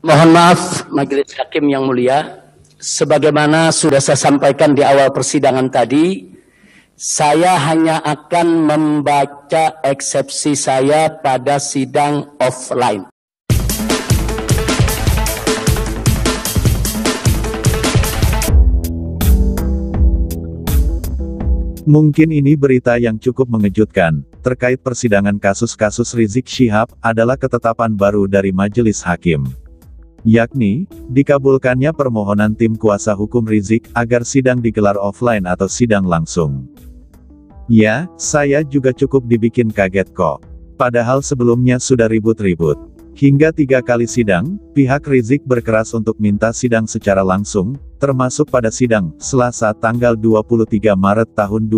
Mohon maaf Majelis Hakim yang mulia, sebagaimana sudah saya sampaikan di awal persidangan tadi, saya hanya akan membaca eksepsi saya pada sidang offline. Mungkin ini berita yang cukup mengejutkan, terkait persidangan kasus-kasus Rizik Syihab, adalah ketetapan baru dari Majelis Hakim. Yakni, dikabulkannya permohonan tim kuasa hukum Rizik, agar sidang digelar offline atau sidang langsung. Ya, saya juga cukup dibikin kaget kok. Padahal sebelumnya sudah ribut-ribut. Hingga 3 kali sidang, pihak Rizik berkeras untuk minta sidang secara langsung, termasuk pada sidang Selasa tanggal 23 Maret tahun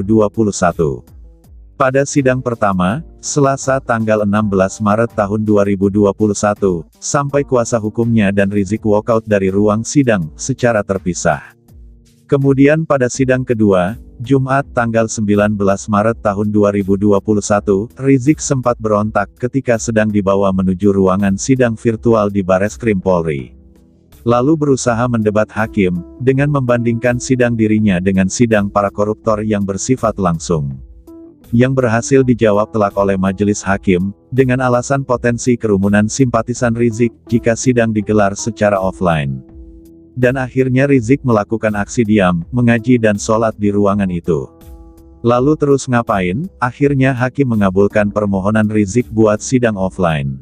2021. Pada sidang pertama, Selasa tanggal 16 Maret tahun 2021, sampai kuasa hukumnya dan Rizik walkout dari ruang sidang, secara terpisah. Kemudian pada sidang kedua, Jumat tanggal 19 Maret tahun 2021, Rizik sempat berontak ketika sedang dibawa menuju ruangan sidang virtual di Bareskrim Polri. Lalu berusaha mendebat hakim, dengan membandingkan sidang dirinya dengan sidang para koruptor yang bersifat langsung. Yang berhasil dijawab telak oleh Majelis Hakim, dengan alasan potensi kerumunan simpatisan Rizik, jika sidang digelar secara offline. Dan akhirnya Rizik melakukan aksi diam, mengaji dan sholat di ruangan itu. Lalu terus ngapain? Akhirnya Hakim mengabulkan permohonan Rizik buat sidang offline.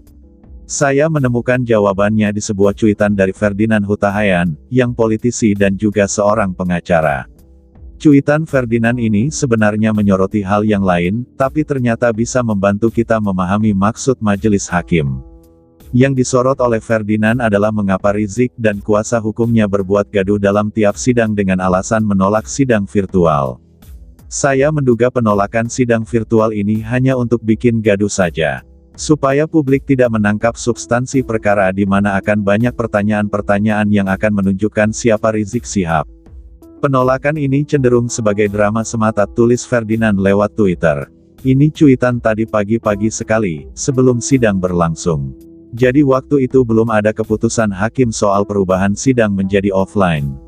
Saya menemukan jawabannya di sebuah cuitan dari Ferdinand Hutahayan, yang politisi dan juga seorang pengacara. Cuitan Ferdinand ini sebenarnya menyoroti hal yang lain, tapi ternyata bisa membantu kita memahami maksud Majelis Hakim. Yang disorot oleh Ferdinand adalah mengapa Rizik dan kuasa hukumnya berbuat gaduh dalam tiap sidang dengan alasan menolak sidang virtual. Saya menduga penolakan sidang virtual ini hanya untuk bikin gaduh saja. Supaya publik tidak menangkap substansi perkara di mana akan banyak pertanyaan-pertanyaan yang akan menunjukkan siapa Rizik Syihab. Penolakan ini cenderung sebagai drama semata, tulis Ferdinand lewat Twitter. Ini cuitan tadi pagi-pagi sekali, sebelum sidang berlangsung. Jadi waktu itu belum ada keputusan hakim soal perubahan sidang menjadi offline.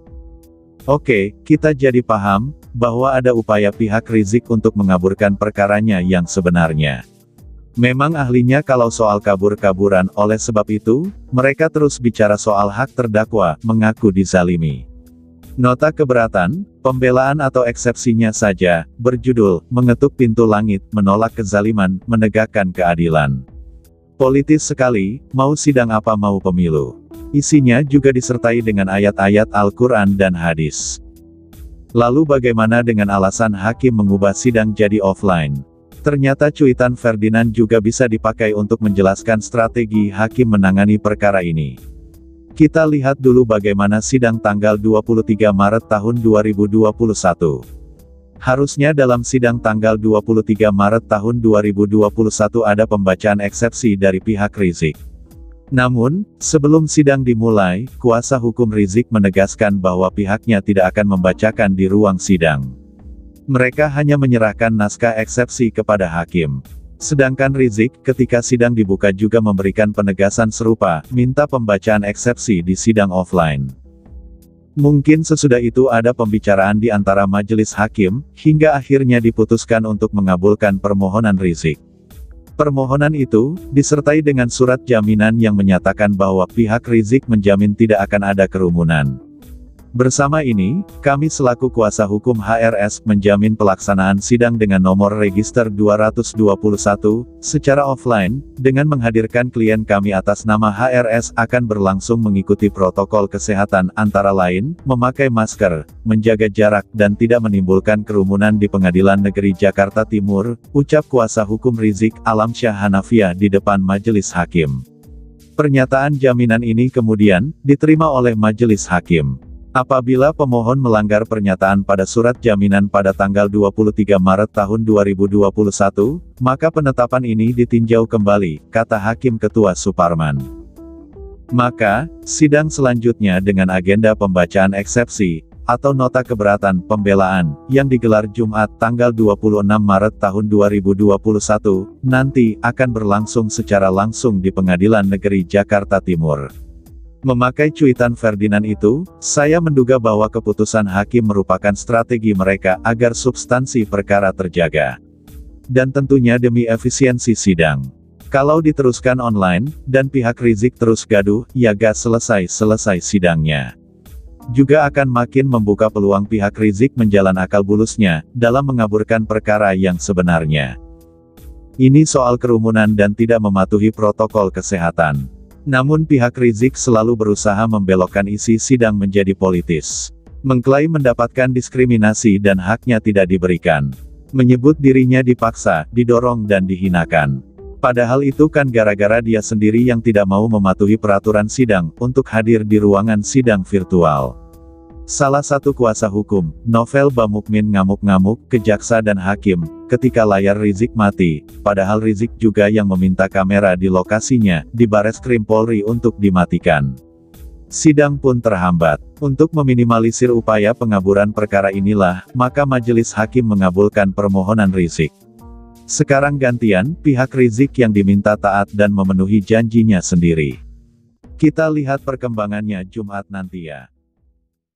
Oke, kita jadi paham, bahwa ada upaya pihak Rizik untuk mengaburkan perkaranya yang sebenarnya. Memang ahlinya kalau soal kabur-kaburan, oleh sebab itu, mereka terus bicara soal hak terdakwa, mengaku dizalimi. Nota keberatan, pembelaan atau eksepsinya saja, berjudul, Mengetuk Pintu Langit, Menolak Kezaliman, Menegakkan Keadilan. Politis sekali, mau sidang apa mau pemilu. Isinya juga disertai dengan ayat-ayat Al-Quran dan hadis. Lalu bagaimana dengan alasan hakim mengubah sidang jadi offline? Ternyata cuitan Ferdinand juga bisa dipakai untuk menjelaskan strategi hakim menangani perkara ini. Kita lihat dulu bagaimana sidang tanggal 23 Maret tahun 2021. Harusnya dalam sidang tanggal 23 Maret tahun 2021 ada pembacaan eksepsi dari pihak Rizik. Namun, sebelum sidang dimulai, kuasa hukum Rizik menegaskan bahwa pihaknya tidak akan membacakan di ruang sidang. Mereka hanya menyerahkan naskah eksepsi kepada hakim. Sedangkan Rizik, ketika sidang dibuka juga memberikan penegasan serupa, minta pembacaan eksepsi di sidang offline. Mungkin sesudah itu ada pembicaraan di antara Majelis Hakim, hingga akhirnya diputuskan untuk mengabulkan permohonan Rizik. Permohonan itu, disertai dengan surat jaminan yang menyatakan bahwa pihak Rizik menjamin tidak akan ada kerumunan. Bersama ini, kami selaku kuasa hukum HRS menjamin pelaksanaan sidang dengan nomor register 221, secara offline, dengan menghadirkan klien kami atas nama HRS akan berlangsung mengikuti protokol kesehatan antara lain, memakai masker, menjaga jarak dan tidak menimbulkan kerumunan di Pengadilan Negeri Jakarta Timur, ucap kuasa hukum Rizik Alamsyah Hanafiah di depan Majelis Hakim. Pernyataan jaminan ini kemudian diterima oleh Majelis Hakim. Apabila pemohon melanggar pernyataan pada surat jaminan pada tanggal 23 Maret tahun 2021, maka penetapan ini ditinjau kembali, kata Hakim Ketua Suparman. Maka, sidang selanjutnya dengan agenda pembacaan eksepsi, atau Nota Keberatan Pembelaan, yang digelar Jumat tanggal 26 Maret tahun 2021, nanti akan berlangsung secara langsung di Pengadilan Negeri Jakarta Timur. Memakai cuitan Ferdinand itu, saya menduga bahwa keputusan hakim merupakan strategi mereka agar substansi perkara terjaga. Dan tentunya demi efisiensi sidang. Kalau diteruskan online, dan pihak Rizik terus gaduh, ya gak selesai-selesai sidangnya. Juga akan makin membuka peluang pihak Rizik menjalan akal bulusnya, dalam mengaburkan perkara yang sebenarnya. Ini soal kerumunan dan tidak mematuhi protokol kesehatan. Namun pihak Rizik selalu berusaha membelokkan isi sidang menjadi politis. Mengklaim mendapatkan diskriminasi dan haknya tidak diberikan. Menyebut dirinya dipaksa, didorong dan dihinakan. Padahal itu kan gara-gara dia sendiri yang tidak mau mematuhi peraturan sidang, untuk hadir di ruangan sidang virtual. Salah satu kuasa hukum, Novel Bamukmin ngamuk-ngamuk ke jaksa dan hakim, ketika layar Rizik mati, padahal Rizik juga yang meminta kamera di lokasinya, di Bareskrim Polri untuk dimatikan. Sidang pun terhambat. Untuk meminimalisir upaya pengaburan perkara inilah, maka majelis hakim mengabulkan permohonan Rizik. Sekarang gantian, pihak Rizik yang diminta taat dan memenuhi janjinya sendiri. Kita lihat perkembangannya Jumat nanti ya.